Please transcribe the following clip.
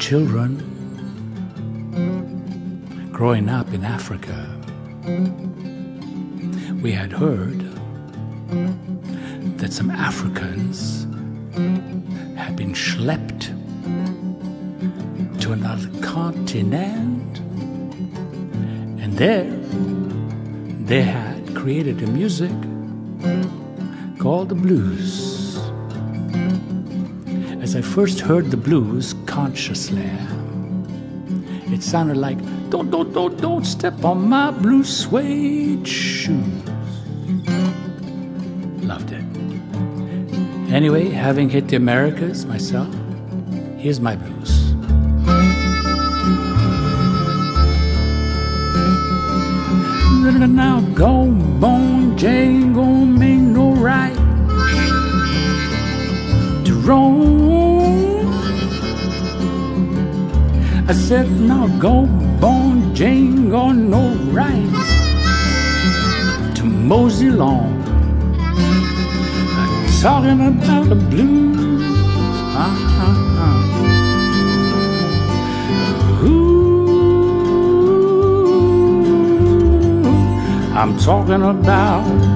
children growing up in Africa, we had heard that some Africans had been schlepped to another continent, and there they had created a music called the blues. As I first heard the blues consciously, it sounded like, don't step on my blue suede shoes. Loved it. Anyway, having hit the Americas myself, here's my blues. Now go bone, Jane gon' make no right to roam. I said now go bone, Jane got no right to mosey along. I'm talking about the blues. I'm talking about